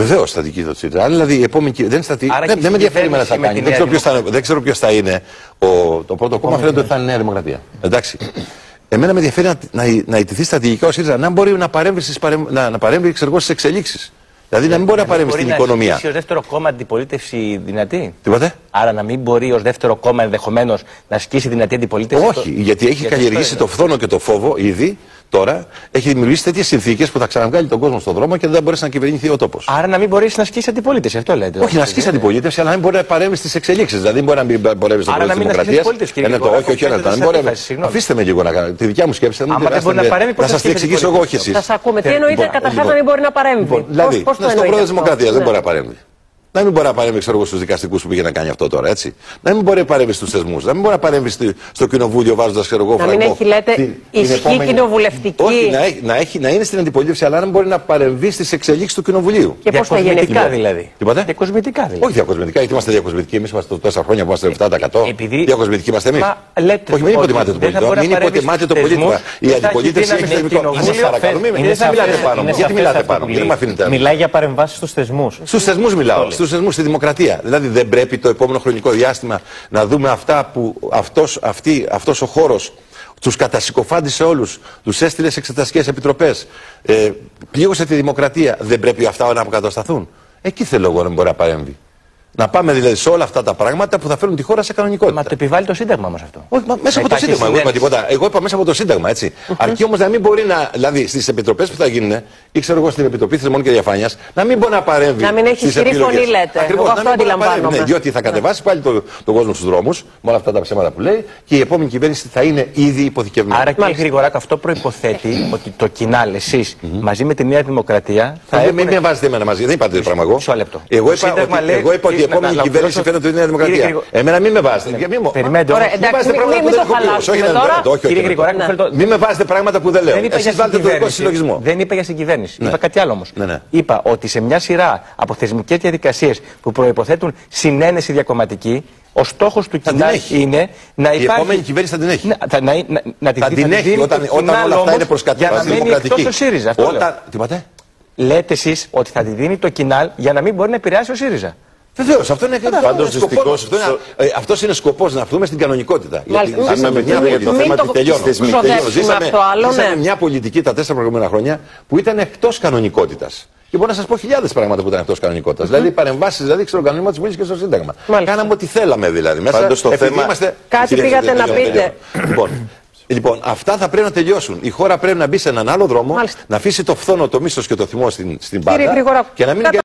Βεβαίως στατική το ΣΥΡΙΖΑ. Δηλαδή η επόμενη δεν είναι στατική. Δεν με ενδιαφέρει να θα κάνει. Δεν ξέρω ποιος θα είναι το πρώτο κόμμα. Φαίνεται ότι θα είναι η Νέα Δημοκρατία. Εντάξει. Εμένα με ενδιαφέρει να ιτηθεί στρατηγικά ο ΣΥΡΙΖΑ, να μπορεί να παρέμβει στις εξελίξεις. Δηλαδή να μην μπορεί να παρέμβει στην οικονομία. Να ασκήσει ως δεύτερο κόμμα αντιπολίτευση δυνατή. Τίποτε. Άρα να μην μπορεί ως δεύτερο κόμμα ενδεχομένως να ασκήσει δυνατή αντιπολίτευση. Όχι, γιατί έχει καλλιεργήσει το φθόνο και το φόβο ήδη. Τώρα έχει δημιουργήσει τέτοιες συνθήκες που θα ξαναβγάλει τον κόσμο στον δρόμο και δεν θα μπορέσει να κυβερνηθεί ο τόπος. Άρα να μην μπορέσει να ασκήσει αντιπολίτευση, αυτό λέτε. Όχι, να ασκήσει αντιπολίτευση, αλλά να μην μπορεί να παρέμβει στις εξελίξεις. Δηλαδή δεν μπορεί να μην παρέμβει στο πρόεδρο της Δημοκρατίας. Όχι, να μην μπορεί. Αφήστε με λίγο να κάνω τη δικιά μου σκέψη. Να σας την εξηγήσω εγώ, όχι εσείς. Θα σας ακούμε. Τι εννοείται καταρχάς να μην μπορεί να παρέμβει. Δηλαδή, στον πρόεδρο της Δημοκρατίας δεν μπορεί να παρέμβει. Να μην μπορεί να παρέμβει στους δικαστικούς που πήγε να κάνει αυτό τώρα, έτσι. Να μην μπορεί να παρέμβει στους θεσμούς. Να μην μπορεί να παρέμβει στο κοινοβούλιο βάζοντας φραγμό. Να μην έχει, λέτε, ισχύ κοινοβουλευτική. Όχι, να είναι στην αντιπολίτευση, αλλά να μην μπορεί να παρεμβεί στις εξελίξεις του κοινοβουλίου. Και πώς θα γίνει αυτό δηλαδή. Τίποτε. Διακοσμητικά δηλαδή. Όχι διακοσμητικά, γιατί είμαστε διακοσμητικοί. Εμείς είμαστε 4 χρόνια που είμαστε 7%. Διακοσμητικοί είμαστε εμείς. Όχι, μην υποτιμάτε το πολίτημα. Μην υποτιμάτε το πολίτημα. Η αντιπολίτευση έχει θεσμικό. Σας παρακαλώ, μην μιλάτε πάνω. Γιατί μιλάτε πάνω. Μιλάει για παρεμβάσεις στους θεσμούς. Στους θεσμούς μιλάω. Στους θεσμούς, στη δημοκρατία. Δηλαδή δεν πρέπει το επόμενο χρονικό διάστημα να δούμε αυτά που αυτός ο χώρος τους κατασυκοφάντησε όλους, τους έστειλε σε εξεταστικές επιτροπές, πλήγωσε τη δημοκρατία. Δεν πρέπει αυτά να αποκατασταθούν. Εκεί θέλω εγώ να μπορεί να παρέμβει. Να πάμε δηλαδή σε όλα αυτά τα πράγματα που θα φέρουν τη χώρα σε κανονικότητα. Μα το επιβάλλει το Σύνταγμα όμως αυτό. Όχι, μέσα από το Σύνταγμα. Εγώ είπα τίποτα. Εγώ είπα μέσα από το Σύνταγμα, έτσι. Αρκεί όμως να μην μπορεί να. Δηλαδή στις επιτροπές που θα γίνουν, ή ξέρω εγώ στην Επιτροπή Θεσμών και Διαφάνειας, να μην μπορεί να παρέμβει. Να μην έχει ισχυρή φωνή, λέτε. Ακριβώς, αυτό αντιλαμβάνομαι. Ναι, διότι θα κατεβάσει πάλι τον κόσμο στους δρόμους, με όλα αυτά τα ψέματα που λέει, και η επόμενη κυβέρνηση θα είναι ήδη υποθηκευμένη. Άρα, κύριε Γρηγοράκο, αυτό προϋποθέτει ότι το κοινάλ, εσείς μαζί με τη Νέα Δημοκρατία. Μην με βάζετε εμένα μαζί, δεν είπατε το πράγμα εγώ. Εγώ είπα ότι η επόμενη κυβέρνηση φαίνεται ότι είναι η Νέα Δημοκρατία. Εμένα μην με βάζετε. Περιμένετε. Μην με βάζετε πράγματα που δεν λέω. Εσείς βάλετε το δικό συλλογισμό. Δεν είπα για συγκυβέρνηση. Είπα κάτι άλλο όμως. Είπα ότι σε μια σειρά από θεσμικές διαδικασίες που προϋποθέτουν συνένεση διακομματική, ο στόχος του κοινάλ είναι να υπάρχει. Η επόμενη κυβέρνηση θα την έχει. Θα την έχει όταν όλα αυτά είναι προς κατεύθυνση δημοκρατική. Λέτε εσείς ότι θα τη δίνει το κοινάλ για να μην μπορεί να επηρεάσει ο ΣΥΡΙΖΑ. Βεβαίως, αυτό είναι σκοπός. Αυτός είναι σκοπός, να έρθουμε στην κανονικότητα. Γιατί ζήσαμε μια πολιτική τα 4 προηγούμενα χρόνια που ήταν εκτός κανονικότητας. Και μπορώ να σας πω χιλιάδες πράγματα που ήταν εκτός κανονικότητας. Δηλαδή παρεμβάσεις, δηλαδή ξέρω κανονισμό της Βουλής και στο Σύνταγμα. Κάναμε ό,τι θέλαμε δηλαδή. Μέσα στο θέμα. Κάτι πήγατε να πείτε. Λοιπόν, αυτά θα πρέπει να τελειώσουν. Η χώρα πρέπει να μπει σε έναν άλλο δρόμο, να αφήσει το φθόνο, το μίσος και το θυμό στην πάντα.